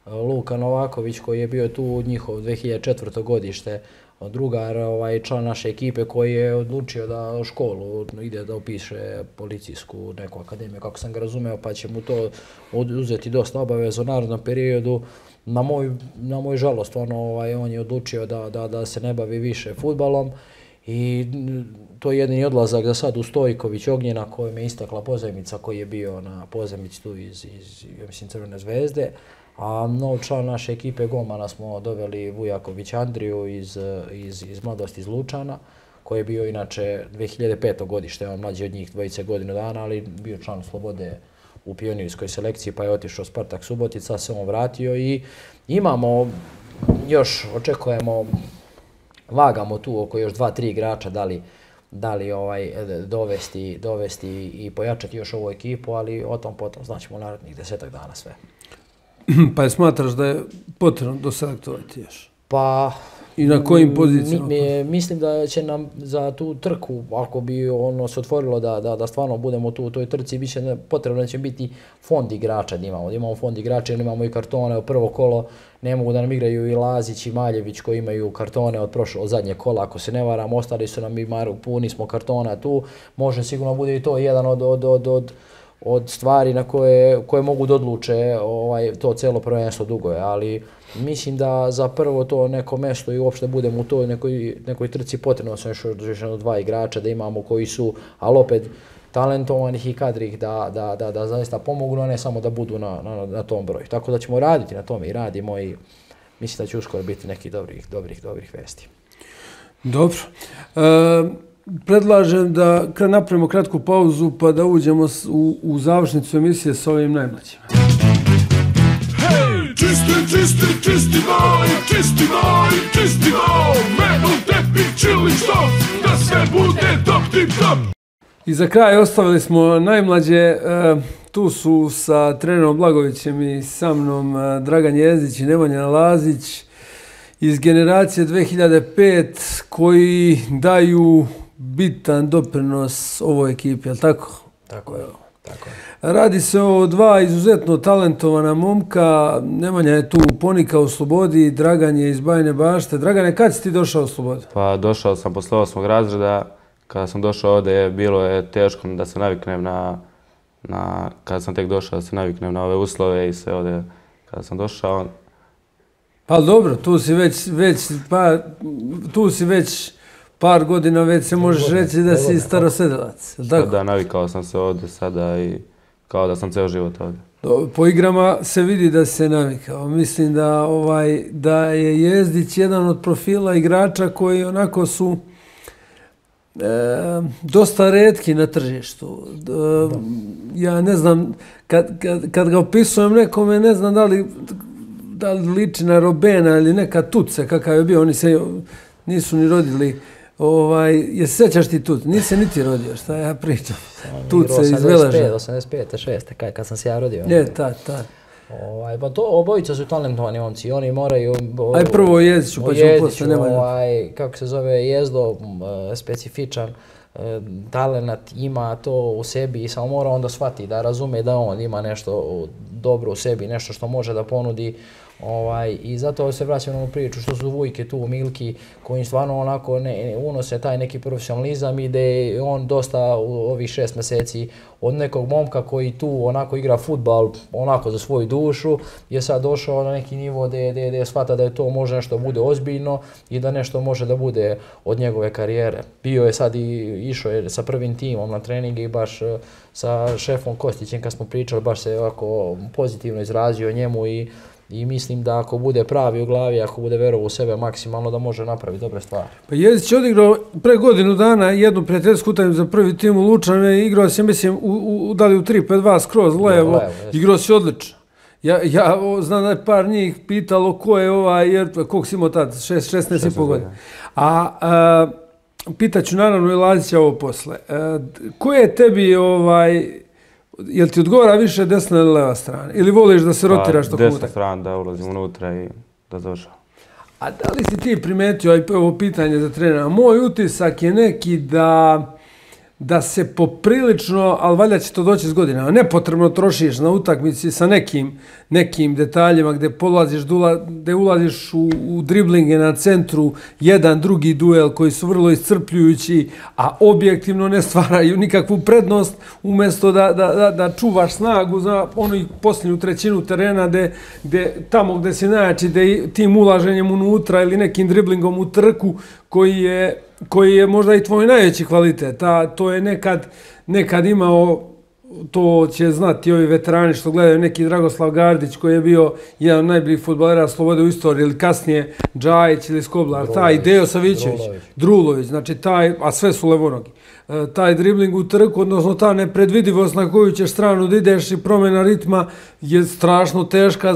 Luka Novaković koji je bio tu njihov 2004. godište, drugar, član naše ekipe koji je odlučio da školu ide da upiše policijsku neku akademiju, kako sam ga razumeo, pa će mu to uzeti dosta obaveza u narednom periodu. Na moj žalost, on je odlučio da se ne bavi više fudbalom i to je jedini odlazak za sad u Stojković Ognjena kojem je istakla pozajmica koji je bio na pozajmici tu iz Crvene zvezde. A nov član naše ekipe golmana smo doveli Vujaković Andriju iz mladosti iz Lučana, koji je bio inače 2005. godište, on mlađi od njih 20 godina dana, ali bio član Slobode u pionirskoj selekciji, pa je otišao Spartak Subotica, se on vratio i imamo, još očekujemo, vagamo tu oko još 2-3 igrača, da li dovesti i pojačati još ovu ekipu, ali o tom potom znaćemo u narednih 10 dana sve. Pa je smatraš da je potrebno doselektovati još? Pa... I na kojim pozicijama? Mislim da će nam za tu trku, ako bi ono se otvorilo da stvarno budemo tu u toj trci, potrebno da će biti fond igrača da imamo. Fond igrača jer imamo i kartone od prvo kolo, ne mogu da nam igraju i Lazić i Maljević koji imaju kartone od zadnje kola, ako se ne varam, ostali su nam i puni smo kartona tu, može sigurno bude i to jedan od stvari na koje mogu da odluče to celo prvenstvo dugo je, ali mislim da za prvo to neko mesto i uopšte budemo u toj nekoj trci potrebno su još 2 igrača da imamo koji su, ali opet talentovanih i kadrih da zaista pomognu, a ne samo da budu na tom broju. Tako da ćemo raditi na tome i radimo i mislim da će uskoro biti nekih dobrih vesti. Dobro. Predlažem da napravimo kratku pauzu pa da uđemo u završnicu emisije sa ovim najmlađima. Hej, čisti moj, metal tepih, čili štof, da sve bude top tip top. I za kraj ostavili smo najmlađe, tu su sa trenerom Blagovićem i sa mnom Dragan Jezdić i Nemanja Lazić iz generacije 2005 koji daju bitan doprinos ovoj ekipi, je li tako? Tako je. Radi se o 2 izuzetno talentovana momka. Nemanja je tu ponika u Slobodi, Dragan je iz Bajine Bašte. Dragane, kad si ti došao u Slobodu? Pa došao sam posle 8. razreda. Kada sam došao ovdje, bilo je teško da se naviknem kada sam tek došao, da se naviknem na ove uslove i sve ovdje. Kada sam došao... Pa dobro, tu si već par godina, već se možeš reći da si starosedilac. Da, navikao sam se ovdje sada i kao da sam ceo život ovdje. Po igrama se vidi da se navikao. Mislim da je Jezdić jedan od profila igrača koji onako su dosta retki na tržištu. Ja ne znam, kad ga opisujem nekome, ne znam da li liči na Robena ili neka Tuce, kakav je bio. Oni se nisu ni rodili. Je sećaš ti Tut? Nisi niti rodio, šta ja pričam. Tut se iz Velaža. 85. 6. kad sam se ja rodio. Je, tad. Pa to obojica su talentovani momci, oni moraju... Aj prvo Jezdiću, pa ćemo posle Nemanja. Kako se zove, Jezdo, specifičan talent, ima to u sebi i samo mora onda shvati da razume da on ima nešto dobro u sebi, nešto što može da ponudi. I zato se vraćam na ovu priču što su Vujke tu, Milki, koji stvarno onako unose taj neki profesionalizam i da je on dosta u ovih 6 meseci od nekog momka koji tu onako igra fudbal onako za svoju dušu, je sad došao na neki nivo gdje shvata da je to može nešto bude ozbiljno i da nešto može da bude od njegove karijere. Bio je sad i išao je sa prvim timom na treninge i baš sa šefom Kostićem kad smo pričali, baš se ovako pozitivno izrazio o njemu i mislim da ako bude pravi u glavi, ako bude verovao u sebe maksimalno, da može napraviti dobre stvari. Pa Jezdić je odigrao pre godinu dana jednu prijateljsku utakmicu za prvi tim u Lučanu i igrao se, mislim, da li u 3-5-2 skroz levo, igrao se odlično. Ja znam da je par njih pitalo ko je jer koliko si imao tad, 16,5 godina. A pitaću naravno i Lazića ovo posle. Ko je tebi jel ti odgovara više desna ili leva strana? Ili voliš da se rotiraš toko utak? Desna strana, da ulazim unutra i da završam. A da li si ti primetio ovo pitanje za trenera? Moj utisak je neki da da se poprilično, ali valjda će to doći s godinama, nepotrebno trošiš na utakmici sa nekim detaljima gdje polaziš, gdje ulaziš u driblinge na centru, jedan, drugi duel koji su vrlo iscrpljujući, a objektivno ne stvaraju nikakvu prednost, umjesto da čuvaš snagu za onu posljednju trećinu terena tamo gdje si najjači, gdje tim ulaženjem unutra ili nekim driblingom u trku koji je možda i tvoj najveći kvalitet. To je nekad imao, to će znati ovi veterani što gledaju, neki Dragoslav Gardić koji je bio jedan od najboljih fudbalera Slobode u istoriji, ili kasnije Džajić ili Skoblar, taj Dejo Savićević, Drulović, znači taj, a sve su levonogi. Taj dribling u trku, odnosno ta nepredvidivost na koju ćeš stranu da ideš i promjena ritma je strašno teška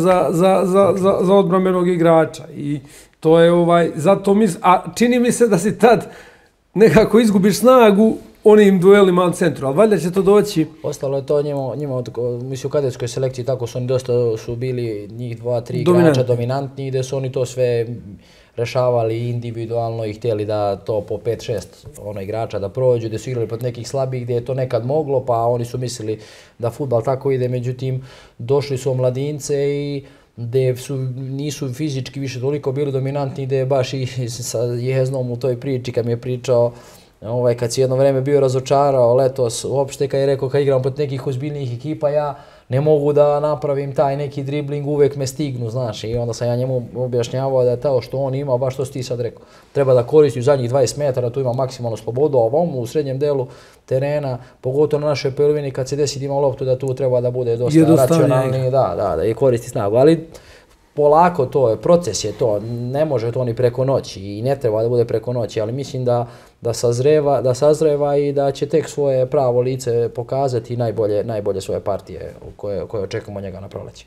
za odbrambenog igrača. I to je zato a čini mi se da si tad nekako izgubiš snagu onim duelima na centru, ali valjda će to doći. Ostalo je to njima mislim u kadetskoj selekciji, tako su oni dosta su bili njih 2-3 igrača dominantni, gdje su oni to sve rešavali individualno i htjeli da to po 5-6 igrača da prođu, gdje su igrali pod nekih slabih, gdje je to nekad moglo, pa oni su mislili da fudbal tako ide, međutim došli su omladince i gdje nisu fizički više toliko bili dominantni, gdje je baš i sa Jeznom u toj priči kad mi je pričao kad si jedno vreme bio razočarao letos, uopšte kad je rekao kad igram pod nekih ozbiljnijih ekipa, ja ne mogu da napravim taj neki dribling, uvek me stignu, znaš, i onda sam ja njemu objašnjavao da je to što on ima, baš što si ti sad rekao, treba da koristi u zadnjih 20 metara, tu ima maksimalnu slobodu, a ovom u srednjem delu terena, pogotovo na našoj prvini, kad se desi da ima loptu, da tu treba da bude dosta racionalni, da i koristi snagu, ali polako to je, proces je to, ne može to ni preko noći i ne treba da bude preko noći, ali mislim da sazreva i da će tek svoje pravo lice pokazati najbolje svoje partije koje očekujemo njega na proleće.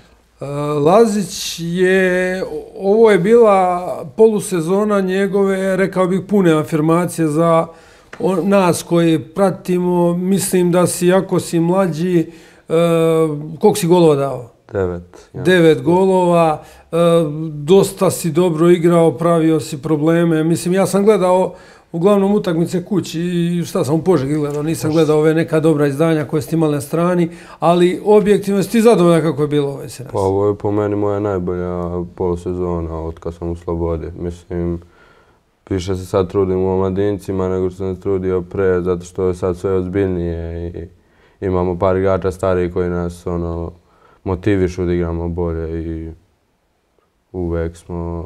Lazić ovo je bila polusezona njegove, rekao bih, pune afirmacije za nas koji pratimo. Mislim da si, ako si mlađi, koliko si golova dao? 9 golova, dosta si dobro igrao, pravio si probleme. Mislim, ja sam gledao uglavnom utakmice kući i šta sam u Požegi gledao, nisam gledao ove neka dobra izdanja koje ste imali na strani, ali objektivno si ti zadovoljan kako je bilo ovaj seras? Pa ovo je po meni moja najbolja polusezona od kad sam u Slobodi. Mislim, više se sad trudim u omladincima nego što sam se trudio pre, zato što je sad sve ozbiljnije i imamo par igrača stariji koji nas motivišu da igramo bolje i uvek smo...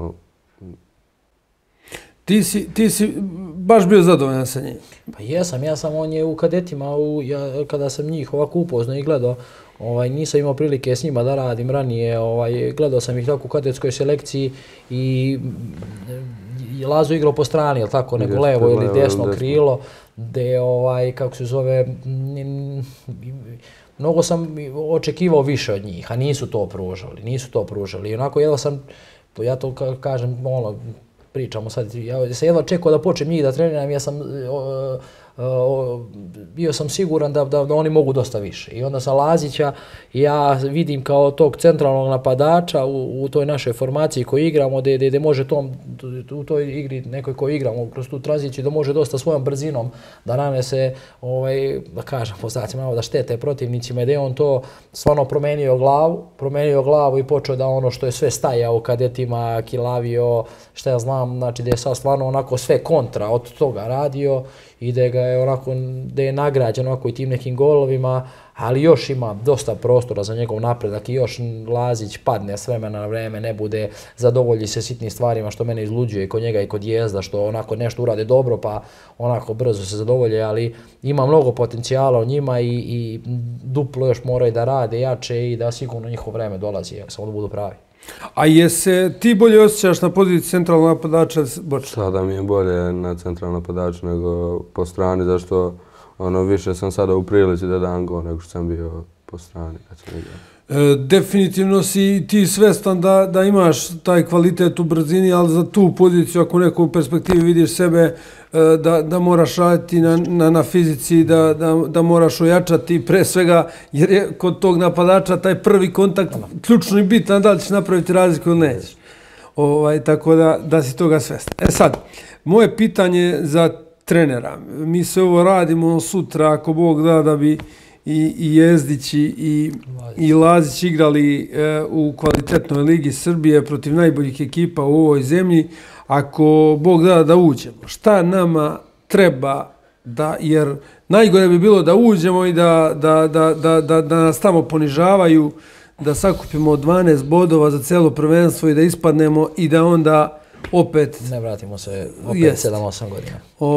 Ti si baš bio zadovoljan sa njim? Pa jesam, on je u kadetima, kada sam njih ovako upoznao i gledao, nisam imao prilike s njima da radim ranije, gledao sam ih tako u kadetskoj selekciji i Lazo igrao po strani, ili tako, neko levo ili desno krilo, gde, kako se zove, mnogo sam očekivao više od njih, a nisu to pružali. I onako jedva sam, ja to kažem, pričamo sad, ja sam jedva čekao da počnem njih da treniram, ja sam bio sam siguran da oni mogu dosta više. I onda sam Lazića ja vidim kao tog centralnog napadača u toj našoj formaciji koju igramo, gdje može u toj igri nekoj koju igramo kroz tu tranziciju, da može dosta svojom brzinom da nanese, da kažem po znacima, da štete protivnicima, gdje on to stvarno promenio glavu i počeo da ono što je sve stajao u kadetima, kilavio, šta ja znam, znači da je sad stvarno onako sve kontra od toga radio i da je nagrađen onako i tim nekim golovima, ali još ima dosta prostora za njegov napredak i još Lazić padne s vremena na vreme, ne bude, zadovolji se sitnim stvarima što mene izluđuje i kod njega i kod Jezda, što onako nešto urade dobro pa onako brzo se zadovolje, ali ima mnogo potencijala u njima i duplo još moraju da rade jače i da sigurno njihovo vreme dolazi, samo da budu pravi. A se ti bolje osjećaš na poziciji centralnog napadača? Sada mi je bolje na centralnom napadaču nego po strani, zašto više sam sada u prilici da dam gol nego što sam bio po strani kad sam igrao. Definitivno si ti svestan da imaš taj kvalitet u brzini, ali za tu poziciju, ako u nekoj perspektivi vidiš sebe, da moraš raditi na fizici, da moraš ojačati pre svega, jer je kod tog napadača taj prvi kontakt ključno i bitan, da li ćeš napraviti razliku ili nećeš. Tako da si toga svestan. Sad, moje pitanje za trenera. Mi se ovo radimo sutra, ako Bog da, da bi i Jezdić i Lazić igrali u kvalitetnoj ligi Srbije protiv najboljih ekipa u ovoj zemlji, ako Bog da da uđemo. Šta nama treba jer najgore bi bilo da uđemo i da nas tamo ponižavaju, da sakupimo 12 bodova za celo prvenstvo i da ispadnemo i da onda opet... Ne vratimo se opet 7-8 godina.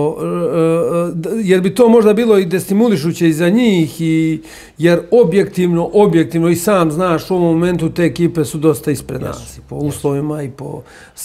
Jer bi to možda bilo i destimulišuće i za njih, jer objektivno i sam znaš u ovom momentu te ekipe su dosta ispred nas. I po uslovima i po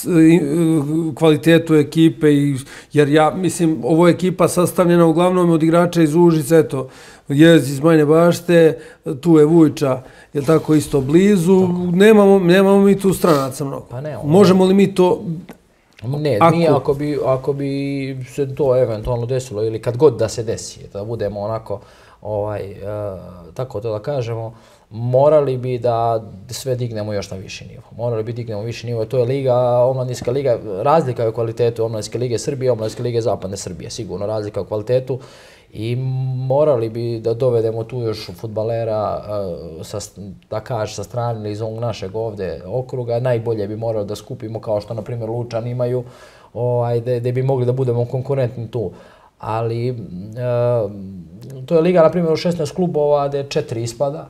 kvalitetu ekipe. Jer ja mislim, ovo je ekipa sastavljena uglavnom od igrača iz Užica, eto, Jezdić iz Bajine Bašte, tu je Vujča, je tako isto blizu. Nemamo mi tu stranaca mnogo. Možemo li mi to... Ne, mi ako bi se to eventualno desilo ili kad god da se desi, da budemo onako, tako to da kažemo, morali bi da sve dignemo još na viši nivo. To je liga, omladinska liga, razlika je u kvalitetu omladinske lige Srbije, omladinske lige Zapadne Srbije, sigurno razlika u kvalitetu. I morali bi da dovedemo tu još fudbalera, da kaže, sa strane iz ovog našeg ovde okruga. Najbolje bi morali da skupimo, kao što, na primjer, Lučani imaju, gde bi mogli da budemo konkurentni tu. Ali to je liga, na primjer, u 16 klubova gde 4 ispada,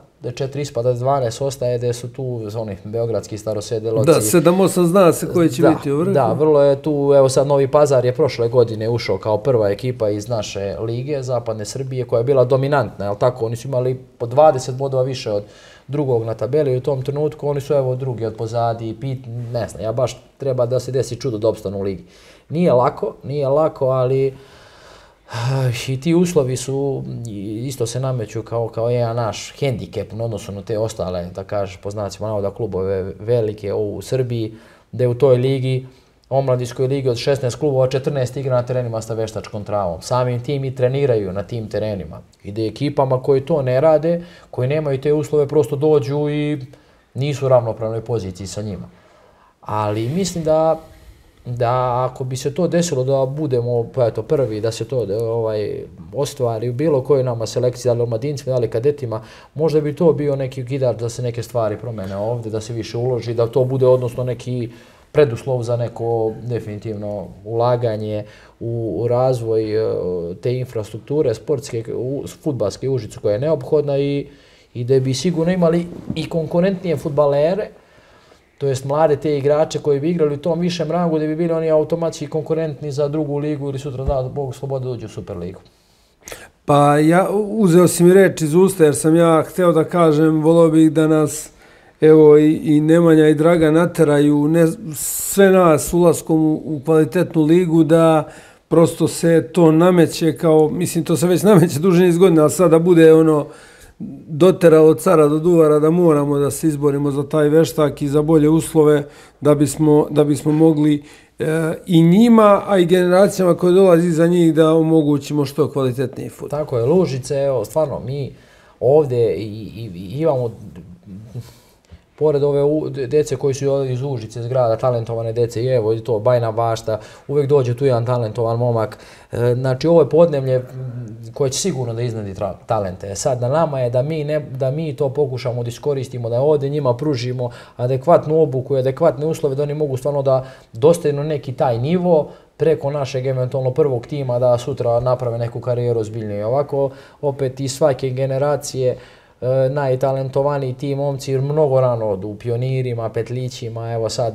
12 ostaje, gde su tu oni beogradski starosedeloci. Da, 7-8 zna se koji će biti u vrhu. Da, vrlo je tu, evo sad Novi Pazar je prošle godine ušao kao prva ekipa iz naše lige, Zapadne Srbije, koja je bila dominantna, jel tako? Oni su imali po 20 bodova više od drugog na tabeli i u tom trenutku oni su evo drugi od pozadi, ne znam, ja baš treba da se desi čudo da opstanu u ligi. Nije lako, ali i ti uslovi su, isto se nameću kao jedan naš hendikep u odnosu na te ostale, da kažeš, po znacima navoda, klubove velike u Srbiji, gde u toj ligi, omladinskoj ligi od 16 klubova, 14 igra na terenima sa veštačkom travom. Samim tim i treniraju na tim terenima. I da ekipama koji to ne rade, koji nemaju te uslove, prosto dođu i nisu u ravnopravnoj poziciji sa njima. Ali mislim da ako bi se to desilo da budemo prvi, da se to ostvari u bilo kojoj nama selekciji, da li omladincima, da li kadetima, možda bi to bio neki gidar da se neke stvari promene ovde, da se više uloži, da to bude odnosno neki preduslov za neko definitivno ulaganje u razvoj te infrastrukture sportske, fudbalske u Užicu koja je neophodna i da bi sigurno imali i konkurentnije fudbalere, to jest mlade te igrače koji bi igrali u tom višem rangu, da bi bili oni automatski konkurentni za drugu ligu ili sutra da Bog slobode dođu u Superligu. Pa ja uzeo si mi reč iz usta jer sam ja hteo da kažem, volao bih da nas evo i Nemanja i Draga nateraju sve nas ulaskom u kvalitetnu ligu da prosto se to nameće kao, mislim to se već nameće duže niz godina, ali sada bude ono doteralo od cara do duvara da moramo da se izborimo za taj veštak i za bolje uslove da bismo mogli i njima, a i generacijama koje dolazi iza njih da omogućimo što kvalitetniji fudbal. Tako je, Lužice, evo, stvarno, mi ovde imamo, pored ove dece koji su iz Užice, iz grada, talentovane dece, i evo, i to, Bajina Bašta, uvek dođe tu jedan talentovan momak. Znači, ovo je podneblje koje će sigurno da iznadi talente. Sad, na nama je da mi to pokušamo da iskoristimo, da ovde njima pružimo adekvatnu obuku i adekvatne uslove, da oni mogu stvarno da dostignu neki taj nivo preko našeg eventualno prvog tima, da sutra naprave neku karijeru ozbiljniju. Ovako, opet iz svake generacije, najtalentovaniji ti momci mnogo rano odu u pionirima, petlićima, evo sad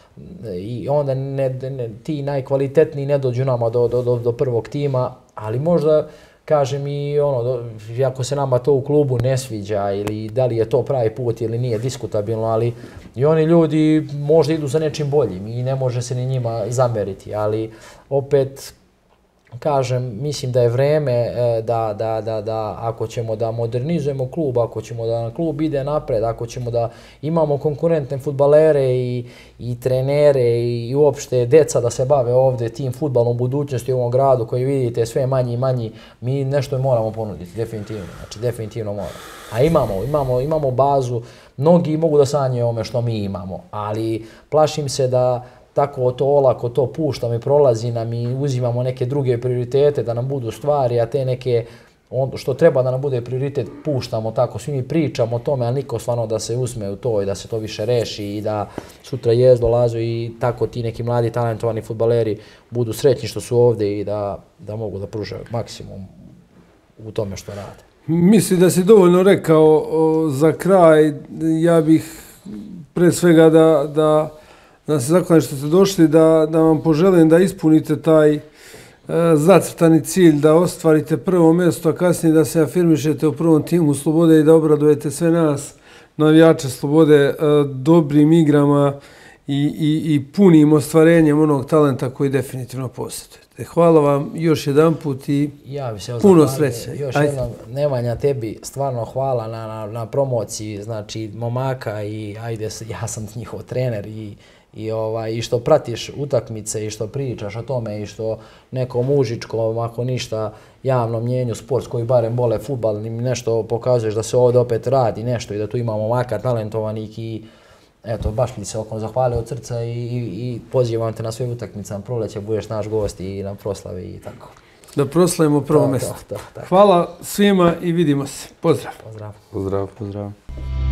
i onda ti najkvalitetniji ne dođu nama do prvog tima, ali možda kažem i ono, ako se nama to u klubu ne sviđa ili da li je to pravi put ili nije diskutabilno, ali i oni ljudi možda idu za nečim boljim i ne može se ni njima zameriti, ali opet kažem, mislim da je vreme da ako ćemo da modernizujemo klub, ako ćemo da klub ide napred, ako ćemo da imamo konkurentne fudbalere i trenere i uopšte deca da se bave ovde tim fudbalom budućnosti u ovom gradu koji vidite sve manji i manji, mi nešto moramo ponuditi, definitivno, znači definitivno moramo. A imamo bazu, mnogi mogu da sanjaju ome što mi imamo, ali plašim se da tako to olako to puštamo i prolazi nam i uzimamo neke druge prioritete da nam budu stvari, a te neke što treba da nam bude prioritet puštamo tako, svi mi pričamo o tome, ali niko stvarno da se uzme u to i da se to više reši i da sutra Jezdo, Lazo i tako ti neki mladi talentovani fudbaleri budu srećni što su ovdje i da mogu da pruže maksimum u tome što rade. Mislim da si dovoljno rekao za kraj. Ja bih pre svega da se zahvalim što ste došli, da vam poželim da ispunite taj zacrtani cilj, da ostvarite prvo mjesto, a kasnije da se afirmišete u prvom timu Slobode i da obradujete sve nas, navijače Slobode, dobrim igrama i punim ostvarenjem onog talenta koji definitivno posjedujete. Hvala vam još jedan put i puno sreće. Još jednom, Nemanja, tebi stvarno hvala na promociji, znači momaka i ajde, ja sam njihov trener i što pratiš utakmice i što pričaš o tome i što nekom užičkom, ako ništa, javnom mnjenju sport koji barem vole fudbal, nešto pokazuješ da se ovdje opet radi nešto i da tu imamo momaka talentovanih i eto, baš mi se zahvalio od srca i pozivam te na sve utakmice, proleće budeš naš gost i na proslavi i tako. Da proslavimo prvo mjesto. Hvala svima i vidimo se. Pozdrav. Pozdrav.